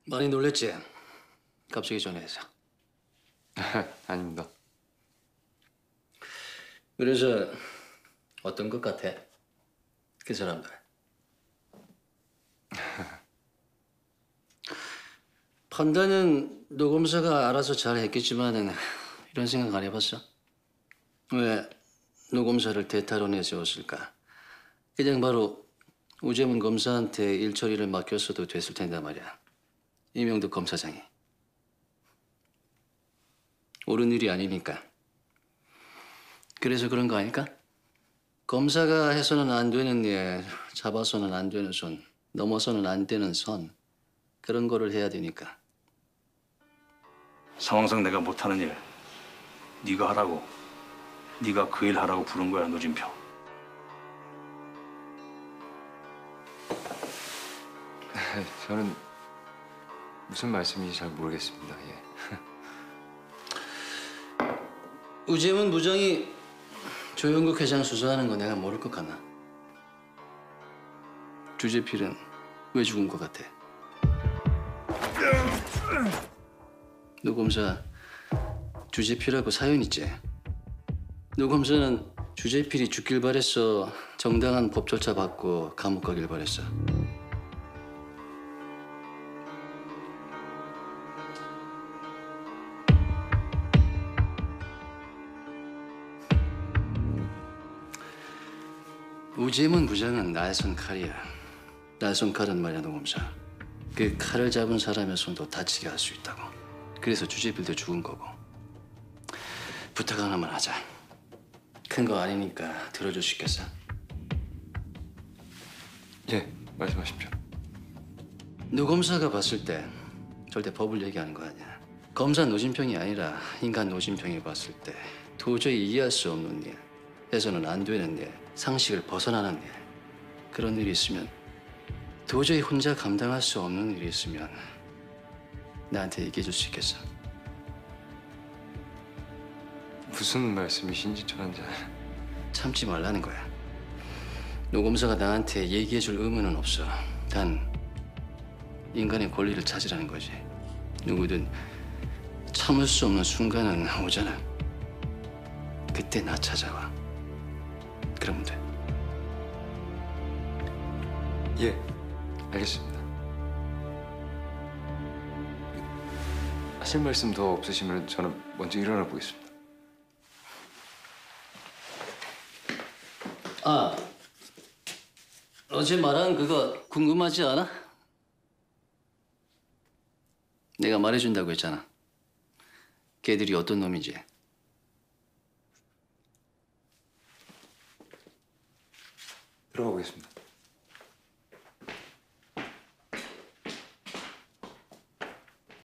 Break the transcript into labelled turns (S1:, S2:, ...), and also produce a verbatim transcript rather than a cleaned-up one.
S1: 많이 놀랬지? 갑자기 전화해서.
S2: 아닙니다.
S1: 그래서 어떤 것 같아? 그 사람들. 판단은 노 검사가 알아서 잘 했겠지만은 이런 생각 안 해봤어? 왜 노 검사를 대타로 내세웠을까? 그냥 바로 우재문 검사한테 일 처리를 맡겼어도 됐을 텐데 말이야. 이명득 검사장이. 옳은 일이 아니니까. 그래서 그런 거 아닐까? 검사가 해서는 안 되는 일, 잡아서는 안 되는 손, 넘어서는 안 되는 선, 그런 거를 해야 되니까.
S3: 상황상 내가 못하는 일 네가 하라고, 네가 그 일 하라고 부른 거야, 노진평.
S2: 저는 무슨 말씀인지 잘 모르겠습니다. 예.
S1: 우재문 부장이 조영국 회장 수사하는 거 내가 모를 것 같나? 주재필은 왜 죽은 것 같아? 노 검사 주재필하고 사연 있지? 노 검사는 주재필이 죽길 바랬어. 정당한 법 절차 받고 감옥 가길 바랬어. 우재문 부장은 날선 칼이야. 날선 칼은 말이야, 노 검사. 그 칼을 잡은 사람의 손도 다치게 할 수 있다고. 그래서 주재필도 죽은 거고. 부탁 하나만 하자. 큰 거 아니니까 들어줄 수 있겠어?
S2: 예, 말씀하십시오.
S1: 노 검사가 봤을 때 절대 법을 얘기하는 거 아니야. 검사 노진평이 아니라 인간 노진평이 봤을 때 도저히 이해할 수 없는 일, 해서는 안 되는 일, 상식을 벗어나는 일, 그런 일이 있으면 도저히 혼자 감당할 수 없는 일이 있으면 나한테 얘기해 줄 수 있겠어?
S2: 무슨 말씀이신지 저는 잘...
S1: 참지 말라는 거야. 노 검사가 나한테 얘기해 줄 의무는 없어. 단 인간의 권리를 찾으라는 거지. 누구든 참을 수 없는 순간은 오잖아. 그때 나 찾아와. 그러면 돼.
S2: 예, 알겠습니다. 하실 말씀 더 없으시면 저는 먼저 일어나 보겠습니다.
S1: 아, 어제 말한 그거 궁금하지 않아? 내가 말해준다고 했잖아. 걔들이 어떤 놈인지.
S2: 들어가 보겠습니다.